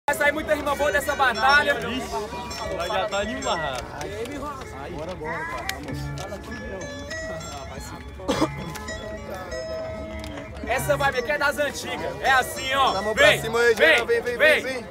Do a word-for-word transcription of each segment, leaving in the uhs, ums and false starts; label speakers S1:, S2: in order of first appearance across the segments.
S1: Vai sair muita rima boa dessa batalha.
S2: Vai já tá animado.
S3: Bora, bora, cara.
S1: Essa vibe aqui é das antigas. É assim, ó.
S3: Vem,
S1: vem,
S3: cima aí,
S1: vem,
S3: vem, vem, vem, vem.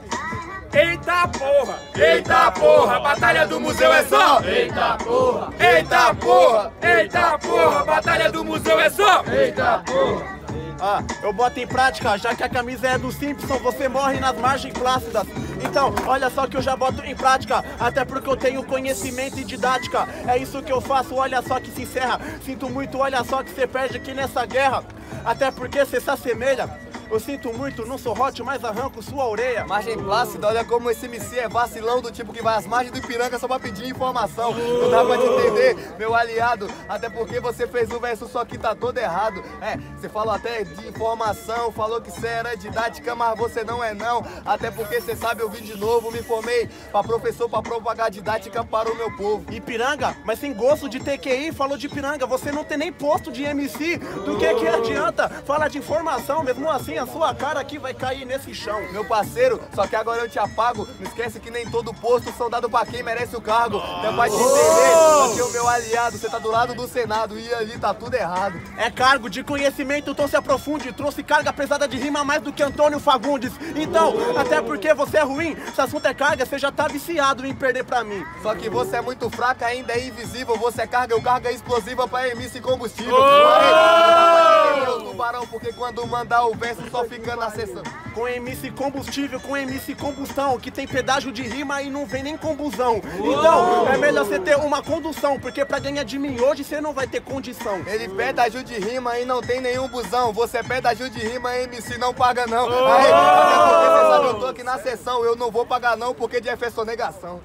S1: Eita porra, eita porra, a batalha do museu é só.
S3: Eita porra,
S1: Eita porra, eita porra, a batalha do museu é só.
S3: eita porra.
S4: Ah, eu boto em prática, já que a camisa é do Simpson, você morre nas margens plácidas. Então, olha só que eu já boto em prática, até porque eu tenho conhecimento e didática. É isso que eu faço, olha só que se encerra. Sinto muito, olha só que você perde aqui nessa guerra. Até porque você se assemelha. Eu sinto muito, não sou hot, mas arranco sua orelha.
S3: Margem plácida, olha como esse M C é vacilão, do tipo que vai às margens do Ipiranga só pra pedir informação. Não dá pra te entender, meu aliado, até porque você fez um verso só que tá todo errado. É, você falou até de informação, falou que você era didática, mas você não é não. Até porque você sabe, eu vim de novo, me formei pra professor, pra propagar didática para o meu povo.
S4: Ipiranga, mas sem gosto de T Q I, falou de Ipiranga, você não tem nem posto de M C. Do que que adianta? Fala de informação, mesmo assim a sua cara aqui vai cair nesse chão.
S3: Meu parceiro, só que agora eu te apago. Não esquece que nem todo posto são dado pra quem merece o cargo. Não vai te entender, só que o meu aliado, você tá do lado do Senado e ali tá tudo errado.
S4: É cargo de conhecimento, então se aprofunde. Trouxe carga pesada de rima mais do que Antônio Fagundes. Então, até porque você é ruim, se assunto é carga, você já tá viciado em perder pra mim.
S3: Só que você é muito fraca, ainda é invisível. Você é carga, eu carga explosiva pra M C combustível.
S1: Oh!
S3: Aí, não dá pra te entender o tubarão, porque quando mandar o verso só fica na sessão.
S4: Com M C combustível, com M C combustão, que tem pedágio de rima e não vem nem combusão. Então, é melhor você ter uma condução, porque pra ganhar de mim hoje você não vai ter condição.
S3: Ele pede ajuda de rima e não tem nenhum busão. Você pede ajuda de rima, M C não paga não. Aí, até porque você sabe, eu tô aqui na sessão, eu não vou pagar não, porque de F é só negação.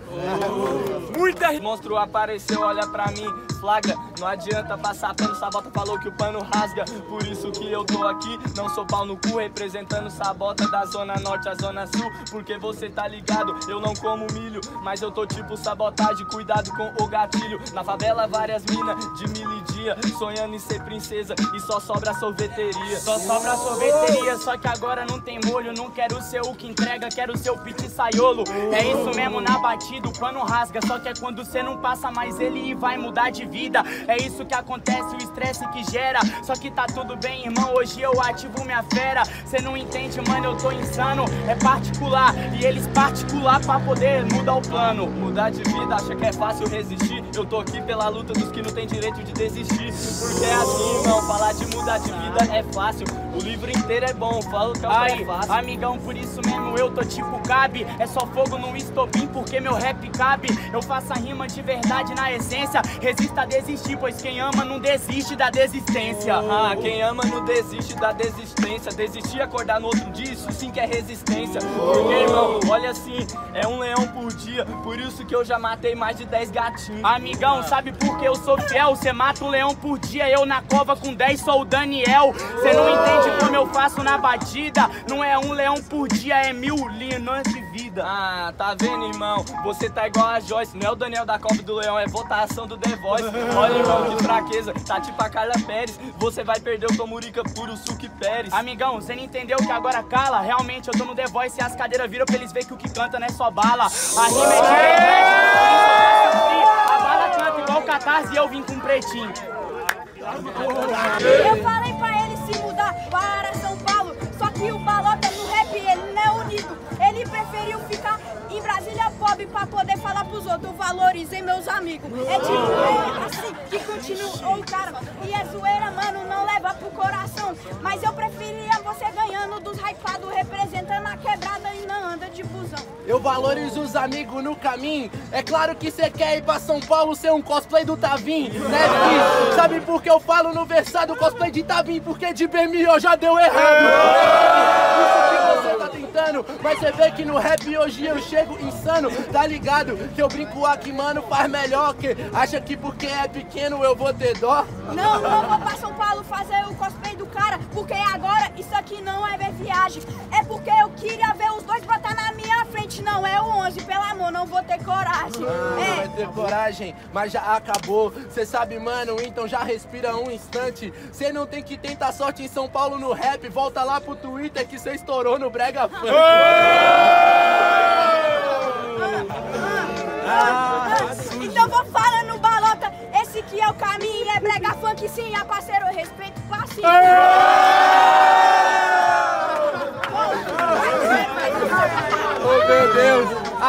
S1: Muita
S2: O monstro apareceu, olha pra mim, flagra. Não adianta passar pano, Sabota falou que o pano rasga. Por isso que eu tô aqui, não sou pau no cu, representando Sabota da zona norte à zona sul. Porque você tá ligado, eu não como milho, mas eu tô tipo sabotagem, cuidado com o gatilho. Na favela várias minas de mil e dia, sonhando em ser princesa e só sobra a sorveteria. Só sobra a sorveteria, só que agora não tem molho. Não quero ser o que entrega, quero ser o pit saiolo. É isso mesmo, na batida o pano rasga. Só que é quando você não passa mais ele e vai mudar de vida. É isso que acontece, o estresse que gera. Só que tá tudo bem, irmão, hoje eu ativo minha fera. Cê não entende, mano, eu tô insano. É particular, e eles particular pra poder mudar o plano. Mudar de vida, acha que é fácil resistir? Eu tô aqui pela luta dos que não tem direito de desistir. Porque é assim, irmão, falar de mudar de vida é fácil. O livro inteiro é bom, falo que é fácil. Amigão, por isso mesmo eu tô tipo cabe. É só fogo no estopim, porque meu rap cabe. Eu faço a rima de verdade na essência. Resista a desistir, pois quem ama não desiste da desistência. Ah, quem ama não desiste da desistência. Desistir e acordar no outro dia, isso sim que é resistência. Porque, irmão, olha assim, é um leão por dia. Por isso que eu já matei mais de dez gatinhos. Amigão, sabe por que eu sou fiel? Cê mata um leão por dia, eu na cova com dez sou o Daniel. Cê não entende como eu faço na batida. Não é um leão por dia, é mil linhas de vida. Ah, tá vendo, irmão? Você tá igual a Joyce. Não é o Daniel da Cova do Leão, é votação do The Voice. Olha, irmão, que fraqueza, tá tipo a Carla Pérez. Você vai perder o Tomurica puro Suki Pérez. Amigão, você não entendeu que agora cala? Realmente eu tô no The Voice e as cadeiras viram pra eles verem que o que canta não é só bala. A rima é de verdade, a bala canta igual o Catarse e eu vim com um pretinho.
S5: Eu falei pra ele se mudar para São Paulo, só que o Balota no rap ele não é unido. Ele preferiu ficar em Brasília pobre pra poder falar pros outros. Eu valorizei meus amigos. É tipo, é assim que continuou o cara. E é zoeira, mano, não leva pro coração. Mas eu preferia você ganhando dos hypados, representando a quebrada e não anda de busão.
S4: Eu valorizo os amigos no caminho. É claro que cê quer ir pra São Paulo ser um cosplay do Tavim, né, filho? Sabe por que eu falo no versado cosplay de Tavim? Porque de B M O já deu errado. Isso que você tá tentando, mas você vê que no rap hoje eu chego insano, tá ligado? Que eu brinco aqui, mano, faz melhor. Que acha que porque é pequeno eu vou ter dó?
S5: Não, não vou pra São Paulo fazer o cosplay do cara, porque agora isso aqui não é ver viagem. É porque eu queria ver os dois botar na minha frente, não é o onze, pelo amor, não vou ter coragem.
S4: Ah,
S5: é.
S4: vai ter coragem, mas já acabou. Cê sabe, mano, então já respira um instante. Cê não tem que tentar sorte em São Paulo no rap. Volta lá pro Twitter que cê estourou no Brega Funk.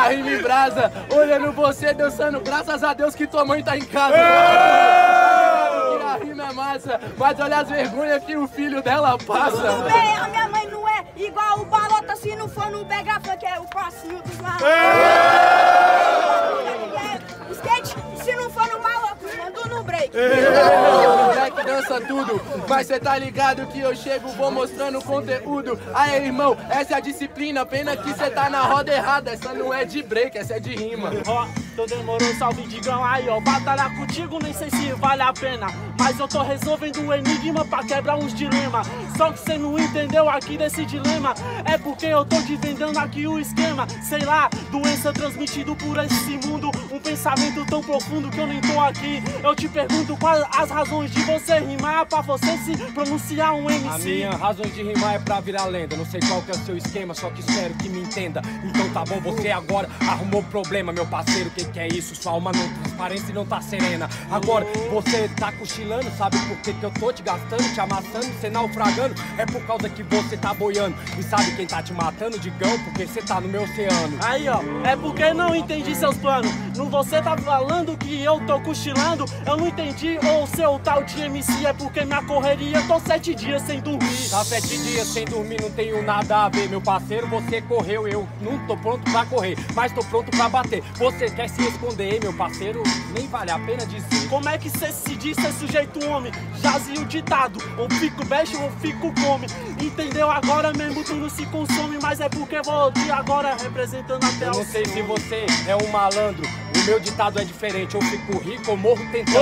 S4: a rima em brasa, olhando você dançando, graças a Deus que tua mãe tá em casa. Que a rima é massa, mas olha as vergonhas que o filho dela passa.
S5: Tudo bem, a minha mãe não é igual o Balota, se não for no Bega Funk, é o passinho dos malucos. Skate, se não for no maluco, mando no break.
S4: O moleque dança tudo, mas cê tá ligado que eu chego, vou mostrando conteúdo. Aí, irmão, essa é a disciplina, pena que cê tá na roda errada. Essa não é de break, essa é de rima.
S6: Ó, então demorou, salve Digão. Aí, ó, batalhar contigo nem sei se vale a pena, mas eu tô resolvendo um enigma pra quebrar uns dilemas. Só que cê não entendeu aqui desse dilema, é porque eu tô te vendendo aqui o esquema. Sei lá, doença transmitido por esse mundo, um pensamento tão profundo que eu nem tô aqui. Eu te pergunto quais as razões de você rimar pra você se pronunciar um M C.
S7: A minha razão de rimar é pra virar lenda. Não sei qual que é o seu esquema, só que espero que me entenda. Então tá bom, você agora arrumou problema, meu parceiro. Que que é isso? Sua alma não transparência e não tá serena. Agora você tá cochilando, sabe por que que eu tô te gastando, te amassando, cê naufragando? É por causa que você tá boiando. E sabe quem tá te matando, Digão? Porque cê tá no meu oceano.
S6: Aí, ó, é porque não entendi seus planos. Não você tá falando que eu tô cochilando, eu não entendi. Ou seu tal de M C é porque minha correria tô sete dias sem dormir.
S7: Tá sete dias sem dormir, não tenho nada a ver, meu parceiro. Você correu, eu não tô pronto pra correr, mas tô pronto pra bater. Você quer se esconder, meu parceiro? Nem vale a pena dizer.
S6: Como é que cê se diz ser sujeito homem? Jazia o ditado, ou fico beijo ou fico come. Entendeu? Agora mesmo tu não se consome, mas é porque vou de agora representando até o.
S7: Eu não sei se você é um malandro, o meu ditado é diferente. Eu fico rico ou morro tentando.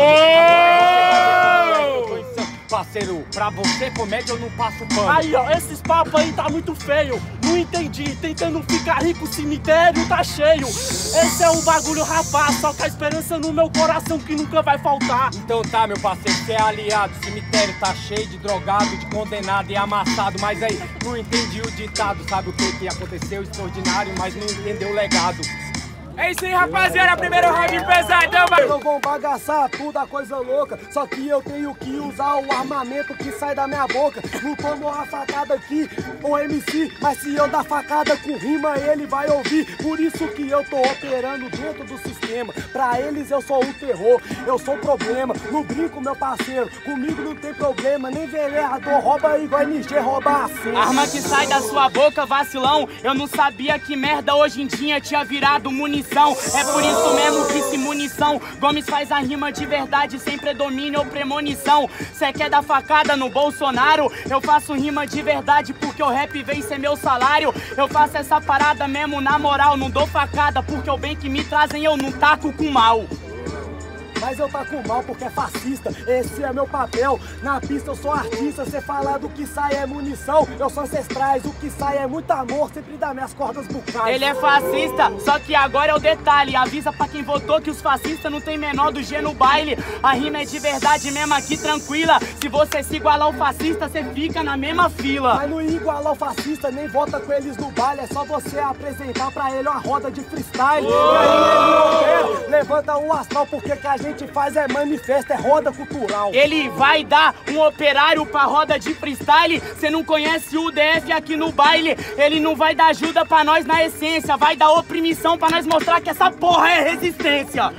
S7: Oh! Parceiro, pra você comédia eu não passo pano.
S6: Aí, ó, esses papos aí tá muito feio. Não entendi, tentando ficar rico, o cemitério tá cheio. Esse é o bagulho, rapaz, só que a esperança no meu coração que nunca vai faltar.
S7: Então tá, meu parceiro, você é aliado. O cemitério tá cheio de drogado, de condenado e amassado. Mas aí, não entendi o ditado. Sabe o que que aconteceu? Extraordinário, mas não entendeu o legado.
S1: É isso aí, rapaziada, primeiro round pesadão, vai!
S8: Eu vou bagaçar tudo, a coisa louca. Só que eu tenho que usar o armamento que sai da minha boca. Não tomo a facada aqui, o M C, mas se eu dar facada com rima, ele vai ouvir. Por isso que eu tô operando dentro do sistema. Pra eles eu sou o terror, eu sou o problema. Não brinco, meu parceiro, comigo não tem problema. Nem vereador rouba igual M G rouba assim.
S2: Arma que sai da sua boca, vacilão. Eu não sabia que merda hoje em dia tinha virado munição. É por isso mesmo que se munição Gomes faz a rima de verdade sem predomínio ou premonição. Cê quer dar facada no Bolsonaro? Eu faço rima de verdade porque o rap vem ser meu salário. Eu faço essa parada mesmo na moral, não dou facada porque o bem que me trazem eu não taco com mal.
S8: Mas eu taco mal porque é fascista, esse é meu papel. Na pista eu sou artista, cê fala do que sai é munição. Eu sou ancestrais, o que sai é muito amor, sempre dá minhas cordas bucais.
S2: Ele é fascista, só que agora é o detalhe. Avisa pra quem votou que os fascistas não tem menor do G no baile. A rima é de verdade mesmo aqui, tranquila. Se você se igualar ao fascista, cê fica na mesma fila.
S8: Mas não igualar ao fascista, nem vota com eles no baile. É só você apresentar pra ele uma roda de freestyle. Oh! E aí ele opera, levanta o astral, porque que a gente faz é manifesto, é roda cultural.
S2: Ele vai dar um operário pra roda de freestyle. Cê não conhece o D F aqui no baile. Ele não vai dar ajuda pra nós na essência, vai dar oprimição pra nós mostrar que essa porra é resistência.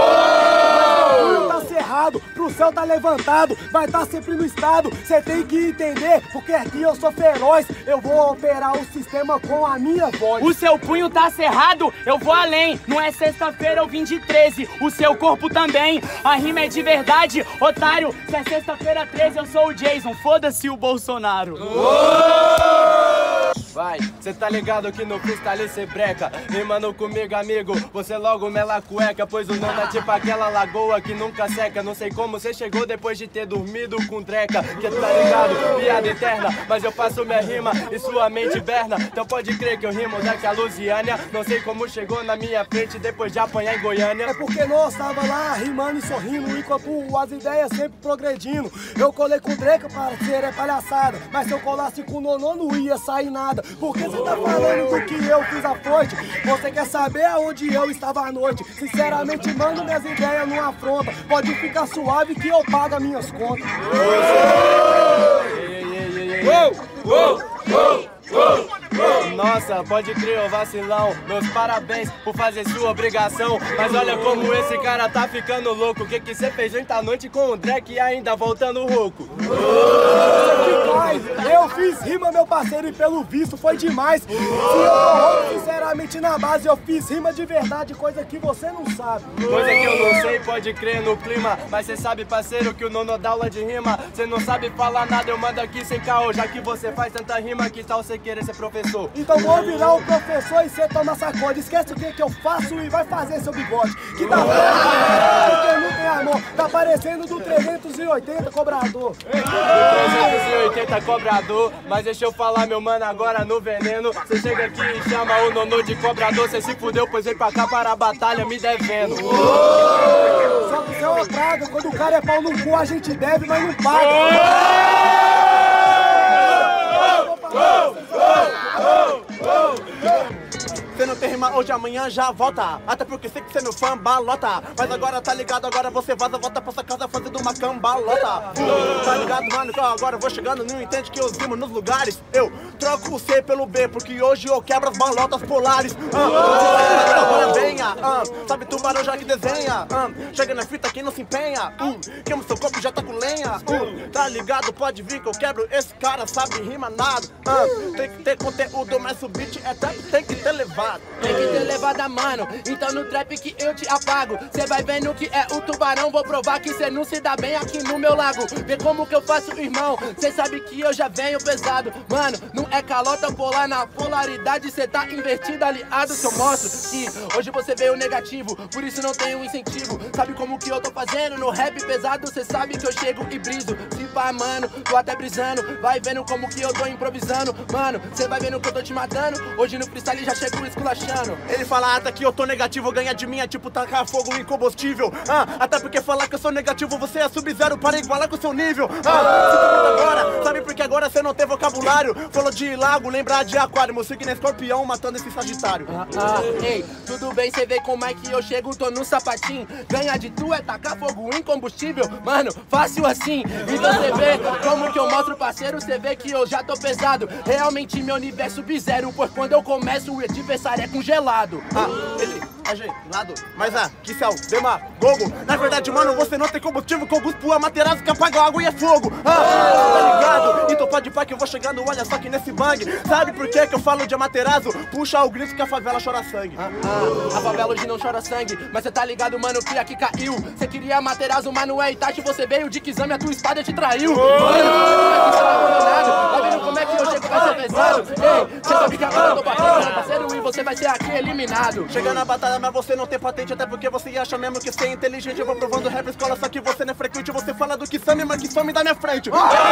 S8: O tá cerrado, pro céu tá levantado, vai tá sempre no estado. Cê tem que entender, porque aqui eu sou feroz. Eu vou operar o sistema com a minha voz.
S2: O seu punho tá cerrado, eu vou além. Não é sexta-feira, eu vim de treze. O seu corpo também. A rima é de verdade, otário. Se é sexta-feira treze, eu sou o Jason. Foda-se o Bolsonaro.
S3: Vai, cê tá ligado que no freestyle cê breca. Rimando comigo, amigo, você logo mela cueca. Pois o nome é tipo aquela lagoa que nunca seca. Não sei como cê chegou depois de ter dormido com treca. Que tá ligado, piada eterna. Mas eu faço minha rima e sua mente berna. Então pode crer que eu rimo daqui a Lusiânia. Não sei como chegou na minha frente depois de apanhar em Goiânia.
S8: É porque nós tava lá rimando e sorrindo, enquanto as ideias sempre progredindo. Eu colei com o Dreca, parceiro, é palhaçada. Mas se eu colasse com o Nonô não ia sair nada. Porque você tá falando do que eu fiz à forte? Você quer saber aonde eu estava à noite? Sinceramente, mando minhas ideias numa afronta. Pode ficar suave que eu pago as minhas contas.
S1: Uou, uou, uou, uou.
S2: Nossa, pode crer, ô vacilão. Meus parabéns por fazer sua obrigação. Mas olha como esse cara tá ficando louco. O que que você fez ontem à noite com o Drake e ainda voltando rouco?
S8: Eu fiz rima, meu parceiro, e pelo visto foi demais. Se eu tô sinceramente na base, eu fiz rima de verdade, coisa que você não sabe.
S2: Coisa que eu não sei, pode crer no clima. Mas cê sabe, parceiro, que o nono dá aula de rima. Cê não sabe falar nada, eu mando aqui sem caô. Já que você faz tanta rima, que tal você querer ser professor?
S8: Então vou virar o professor e cê toma sacode. Esquece o que que eu faço e vai fazer seu bigode. Que tá porque não tem amor. Tá parecendo do trezentos e oitenta cobrador.
S2: trezentos e oitenta cobrador. Mas deixa eu falar, meu mano, agora no veneno. Cê chega aqui e chama o nono de cobrador. Cê se fudeu, pois veio pra cá para a batalha me devendo.
S8: Só que você é uma praga. Quando o cara é pau no cu, a gente deve, mas não paga.
S9: Cê não tem rima hoje, amanhã já volta. Até porque sei que cê é meu fã, balota. Mas agora tá ligado, agora você vaza, volta pra sua casa fazendo uma cambalota. Tá ligado, mano, que agora eu vou chegando, não entende que eu rimo nos lugares. Eu troco o C pelo B, porque hoje eu quebro as balotas polares. Ah, agora venha, ah, sabe tubarão já que desenha. Ah, chega na fita, quem não se empenha. Hum, queima seu corpo, já tá com lenha. Hum, tá ligado, pode vir que eu quebro. Esse cara sabe rima nada. Ah, tem que ter conteúdo, mas o beat é trap, tem que ter levado.
S4: Tem que ter levada, mano, então no trap que eu te apago. Cê vai vendo que é o tubarão, vou provar que cê não se dá bem aqui no meu lago. Vê como que eu faço, irmão, cê sabe que eu já venho pesado. Mano, não é calota polar, na polaridade cê tá invertido, aliado. Se eu mostro que hoje você veio negativo, por isso não tenho incentivo. Sabe como que eu tô fazendo no rap pesado, cê sabe que eu chego e briso. Se pá, mano, tô até brisando, vai vendo como que eu tô improvisando. Mano, cê vai vendo que eu tô te matando, hoje no freestyle já chego esculachando.
S9: Ele fala até que eu tô negativo, ganhar de mim é tipo tacar fogo em combustível. Ah, até porque falar que eu sou negativo, você é sub-zero para igualar com o seu nível. Ah, se tu agora, sabe porque agora você não tem vocabulário. Falou de lago, lembrar de aquário, meu signo é escorpião, matando esse sagitário.
S4: Ah, ah, ei, tudo bem, cê vê como é que eu chego, tô no sapatinho. Ganhar de tu é tacar fogo em combustível, mano, fácil assim. Então cê vê como que eu mostro, parceiro, cê vê que eu já tô pesado. Realmente meu universo sub-zero, pois quando eu começo o adversário é congelado.
S9: Ah, ele é gelado, mas ah, que céu, demagogo. Na verdade, mano, você não tem combustível, que eu busco a Materazzo que apaga a água e é fogo. Ah, tá ligado? Então pode pá que eu vou chegando, olha só que nesse bang. Sabe por que que eu falo de Materazzo? Puxa o grito que a favela chora sangue.
S4: Ah, ah, a favela hoje não chora sangue, mas cê tá ligado, mano, que aqui caiu. Cê queria Materazzo, mas não é Itachi, você veio de Kizami, a tua espada te traiu. Mano, você tá abandonado, tá vendo como é que eu chego, vai ser pesado. Ei, cê sabe que agora eu tô batendo, meu parceiro, e você vai ser aqui eliminado.
S9: Chega na batalha, mas você não tem patente, até porque você acha mesmo que você é inteligente. Eu vou provando rap escola, só que você não é frequente. Você fala do Kisame, mas que some da minha frente.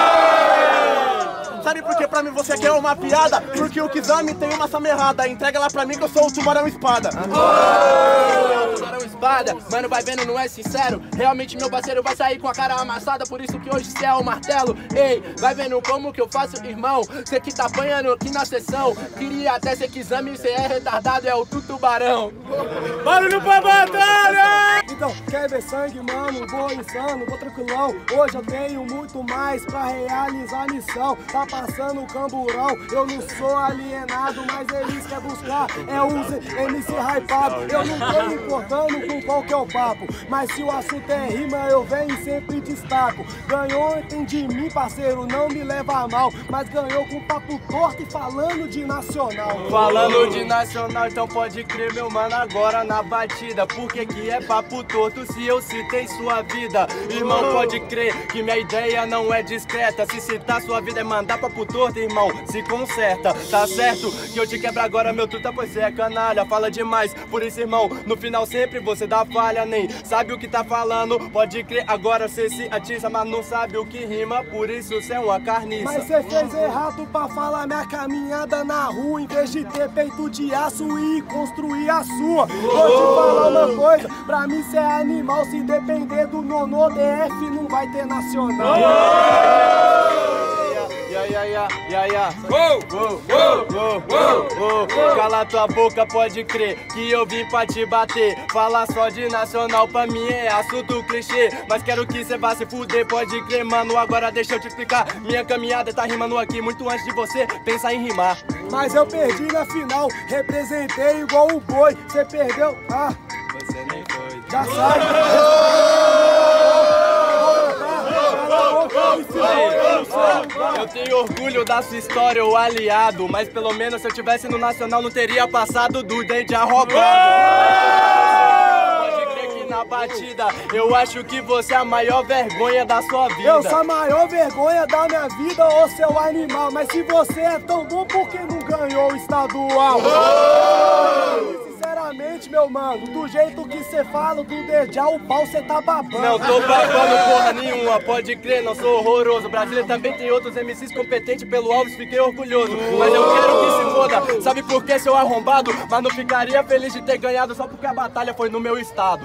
S9: Sabe por que pra mim você quer uma piada? Porque o Kisame tem uma samerrada. Entrega lá pra mim que eu sou o tubarão espada.
S4: Oh, tubarão espada, mano, vai vendo, não é sincero. Realmente meu parceiro vai sair com a cara amassada, por isso que hoje cê é o martelo. Ei, vai vendo como que eu faço, irmão. Cê que tá apanhando aqui na sessão. Queria até ser Kisame, cê é retardado, é o tubarão.
S1: Barulho pra batalha!
S8: Então, quer ver sangue, mano? Vou insano, vou tranquilão. Hoje eu tenho muito mais pra realizar a missão. Tá passando o camburão, eu não sou alienado, mas eles querem buscar, é os M C hypado. Eu não tô me importando com qual que é o papo, mas se o assunto é rima, eu venho e sempre destaco. Ganhou, entendi mim, parceiro, não me leva a mal, mas ganhou com papo torto e falando de nacional.
S2: Falando de nacional, então pode crer, meu mano, agora na batida. Por que que é papo torto se eu citei sua vida? Irmão, pode crer que minha ideia não é discreta. Se citar sua vida é mandar papo torto, irmão, se conserta. Tá certo que eu te quebro agora, meu truta, pois você é canalha. Fala demais, por isso, irmão, no final sempre você dá falha. Nem sabe o que tá falando, pode crer, agora cê se atiça, mas não sabe o que rima, por isso cê é uma carniça.
S8: Mas cê fez errado pra falar minha caminhada na rua, em vez de ter peito de aço e construir a sua. Vou te falar uma coisa, pra mim cê é animal, se depender do nono D F não vai ter nacional.
S9: Yeah, yeah,
S2: ia, ia, ia, ia.
S1: Uou,
S2: Uou,
S1: uou,
S2: uou,
S1: uou,
S2: uou. Cala tua boca, pode crer que eu vim pra te bater. Falar só de nacional pra mim é assunto clichê, mas quero que cê vá se fuder, pode crer, mano. Agora deixa eu te explicar, minha caminhada tá rimando aqui muito antes de você pensar em rimar.
S8: Mas eu perdi na final, representei igual o boi. Cê perdeu, ah,
S2: Você nem foi.
S8: já sabe.
S2: Eu tenho orgulho da sua história, ô aliado, mas pelo menos se eu tivesse no Nacional não teria passado do dente arrombado. Pode crer que na batida eu acho que você é a maior vergonha da sua vida.
S8: Eu sou a maior vergonha da minha vida, ô seu animal. Mas se você é tão bom, por que não ganhou o estadual? Sinceramente, meu mano, do jeito que cê fala, do dedé o pau cê tá babando.
S2: Não tô babando porra nenhuma, pode crer, não sou horroroso. Brasília também tem outros M Cs competentes, pelo Alves fiquei orgulhoso. Mas eu quero que se foda, sabe por que, seu arrombado? Mas não ficaria feliz de ter ganhado só porque a batalha foi no meu estado.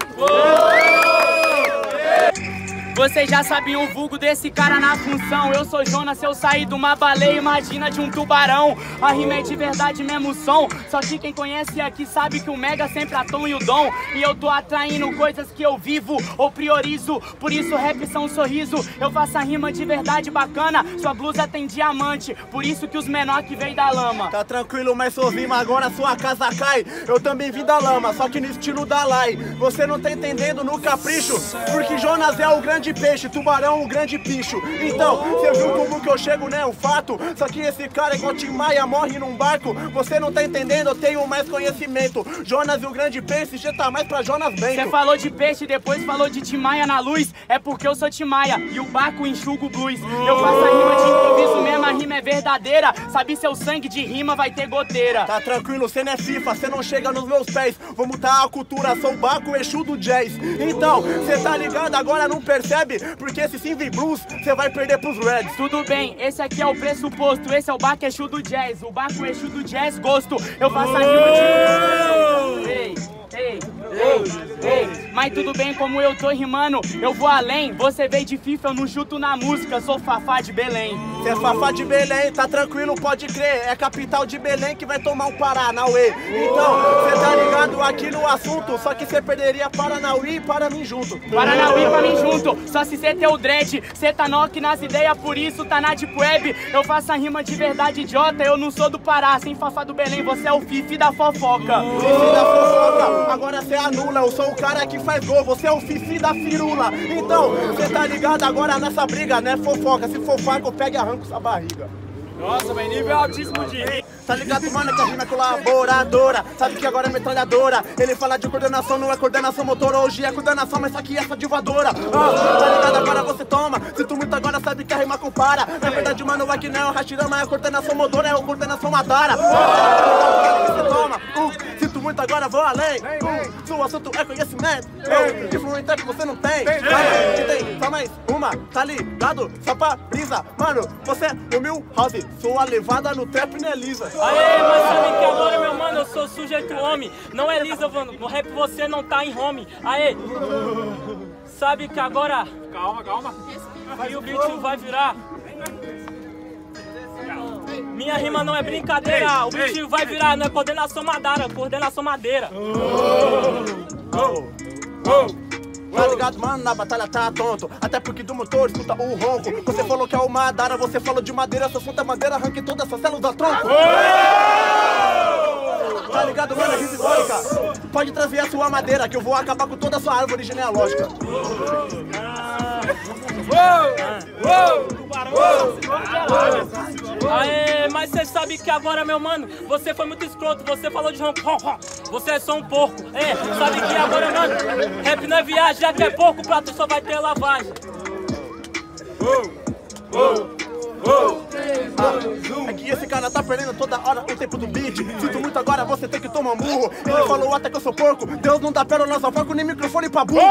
S10: Vocês já sabiam o vulgo desse cara na função. Eu sou Jonas, se eu sair de uma baleia, imagina de um tubarão. A rima é de verdade mesmo som, só que quem conhece aqui sabe que o Mega sempre a tom e o dom. E eu tô atraindo coisas que eu vivo ou priorizo, por isso rap são um sorriso. Eu faço a rima de verdade bacana, sua blusa tem diamante, por isso que os menor que veio da lama.
S9: Tá tranquilo, mas sou rima, agora sua casa cai. Eu também vim da lama, só que no estilo da Lai. Você não tá entendendo no capricho, porque Jonas é o grande peixe, tubarão, um grande bicho. Então, você viu como que eu chego, né? Um fato. Só que esse cara, igual Tim Maia, morre num barco. Você não tá entendendo, eu tenho mais conhecimento. Jonas e o grande peixe, já tá mais pra Jonas Bento.
S10: Você falou de peixe, depois falou de Tim Maia na luz. É porque eu sou Tim Maia e o barco enxuga o blues. Eu faço a rima de improviso mesmo, a rima é verdadeira. Sabe, seu sangue de rima vai ter goteira.
S9: Tá tranquilo, cê não é FIFA, cê não chega nos meus pés. Vou mudar a cultura, sou o Baco Exu do jazz. Então, cê tá ligado, agora não percebe? Porque esse sim vem blues, cê vai perder pros Reds.
S10: Tudo bem, esse aqui é o pressuposto. Esse é o Baco Exu do jazz. O Baco Exu do jazz, gosto. Eu faço a rima de... Ei, ei, ei, ei. Mas tudo bem, como eu tô rimando, eu vou além. Você veio de FIFA, eu não chuto na música. Sou Fafá de Belém.
S9: Cê é Fafá de Belém, tá tranquilo, pode crer. É capital de Belém que vai tomar um Paranauê. Então, cê tá ligado aqui no assunto. Só que cê perderia Paranauí e para mim junto.
S10: Paranauí pra mim junto, só se cê tem o dread. Cê tá knock nas ideias, por isso tá na deep web. Eu faço a rima de verdade idiota, eu não sou do Pará. Sem Fafá do Belém, você é o Fifi da fofoca.
S9: Fifi da fofoca, agora cê anula. Eu sou o cara que faz gol, você é o Fifi da firula. Então, cê tá ligado agora nessa briga, né? Fofoca, se fofoca eu pego e arranco essa barriga.
S1: Nossa, mas nível altíssimo de rima.
S9: Tá ligado, mano, que a rima é colaboradora. Sabe que agora é metralhadora. Ele fala de coordenação, não é coordenação motora. Hoje é coordenação, mas só que essa de voadora. Ah, tá ligado, agora você toma. Sinto muito agora, sabe que a rima compara. Na verdade, mano, aqui não é o Hashirama, é a coordenação motora, é a coordenação Madara. Ah, você toma. Uh, sinto muito agora, vou além. Uh, seu assunto é conhecimento. Uh, influência que você não tem. Ah, que tem só mais uma, tá ligado? Só pra brisa. Mano, você é o Milhouse. Sou a levada no trap, né, Lisa?
S6: Aê, mas sabe que agora, meu mano, eu sou sujeito homem. Não é Lisa, mano, no rap você não tá em home. Aê, sabe que agora...
S1: Calma, calma.
S6: Aí o beat vai virar. Minha rima não é brincadeira, o beat vai virar, não é coordenação Madara, coordenação Madeira.
S9: Tá ligado, mano, na batalha tá tonto. Até porque do motor escuta o ronco. Você falou que é o Madara, você falou de madeira. Sua santa madeira arranque toda essa célula da tronco. Tá ligado, mano, é risórica. Pode trazer a sua madeira que eu vou acabar com toda a sua árvore genealógica.
S6: Aê, mas cê sabe que agora, meu mano, você foi muito escroto, você falou de ronco, você é só um porco. É, sabe que agora, mano, rap não é viagem, já que é porco, prato só vai ter lavagem.
S9: Ah, é que esse cara tá perdendo toda hora o tempo do beat. Sinto muito agora, você tem que tomar um murro. Ele falou até que eu sou porco. Deus não dá pérola, lança foco, nem microfone pra burro.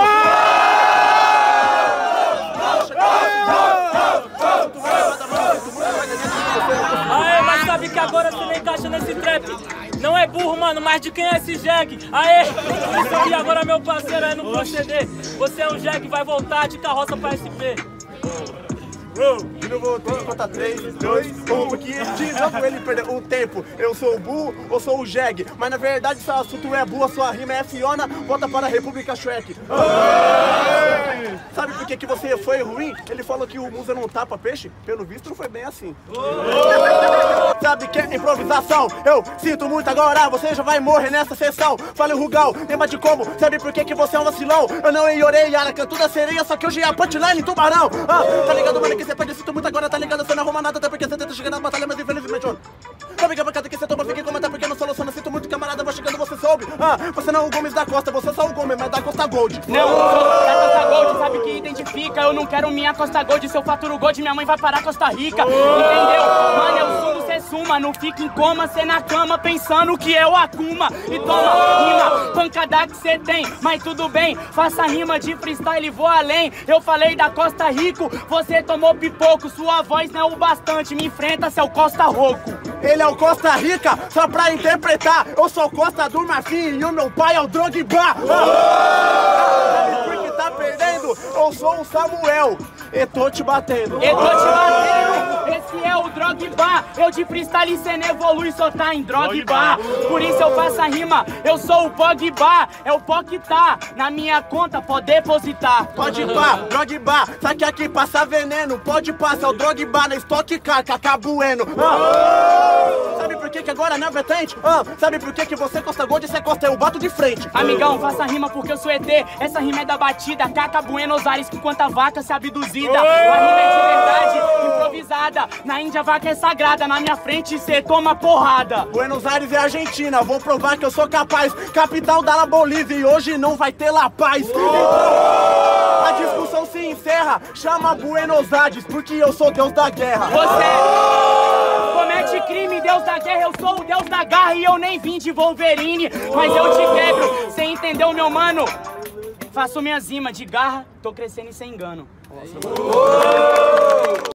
S6: Aê, mas sabe que agora você não encaixa nesse trap. Não é burro, mano, mas de quem é esse jegue? Aê, isso aqui agora, meu parceiro, é no proceder. Você é um jegue, vai voltar de carroça pra S P.
S9: De novo, tem que contar três, dois, um, porque de novo ele perdeu o tempo. Eu sou o Bull ou sou o Jag? Mas na verdade, se o assunto é Bull, a sua rima é Fiona, volta para a República Shrek. Sabe por que, que você foi ruim? Ele falou que o Musa não tapa peixe? Pelo visto, não foi bem assim. Sabe que é improvisação? Eu sinto muito agora, você já vai morrer nessa sessão. Fale o Rugal, lembra de como? Sabe por que, que você é um vacilão? Eu não iorei, Aracan, tudo é sereia, só que hoje é a punchline tubarão. Ah, tá ligado, mano, que você perde, sinto muito agora, tá ligado? Você não arruma nada, até porque você tenta chegar na batalha, mas infelizmente, mano. Sabe que a bancada que você toma, fiquei comentar porque não soluciona. Sinto muito, camarada, vou chegando, você soube. Ah, você não é o Gomes da Costa, você é só o Gomes, mas da Costa Gold.
S10: Não, da Costa Gold, sabe que identifica. Eu não quero minha Costa Gold, se eu faturo Gold, minha mãe vai parar Costa Rica. Entendeu? Mano, eu sumo, cê suma, não fica em coma, cê na cama pensando que é o Akuma. E toma, rima, pancada que cê tem, mas tudo bem, faça rima de freestyle e vou além. Eu falei da Costa Rico, você tomou pipoco, sua voz não é o bastante, me enfrenta, seu Costa Roco.
S9: Ele é o Costa Rica, só pra interpretar. Eu sou Costa do Marfim e o meu pai é o Drogba. Ah, porque tá perdendo, eu sou o Samuel e tô te batendo.
S10: E tô te batendo, esse é o Drogba. Eu de freestyle cê não evolui, só tá em Drogba. Por isso eu faço a rima, eu sou o Pogba. É o Pó que tá na minha conta, pode depositar.
S9: Pode pá, Drogba, sabe que aqui passa veneno. Pode passar o Drogba na Stock Car, Cacá Bueno. Ah. Sabe por que que agora não é vertente? Ah, sabe por que que você Costa Gold e você Costa eu bato de frente?
S10: Amigão, faça rima porque eu sou E T. Essa rima é da batida, Caca Buenos Aires com quanta vaca se abduzida. A rima é de verdade, improvisada. Na Índia a vaca é sagrada, na minha frente cê toma porrada.
S9: Buenos Aires é Argentina, vou provar que eu sou capaz. Capital da La Bolívia e hoje não vai ter La Paz. Então, a discussão se encerra, chama Buenos Aires porque eu sou Deus da guerra.
S10: Você comete crime, Deus da guerra, eu sou o Deus da garra e eu nem vim de Wolverine, mas eu te quebro, cê entendeu, meu mano? Faço minhas rimas de garra, tô crescendo e sem engano.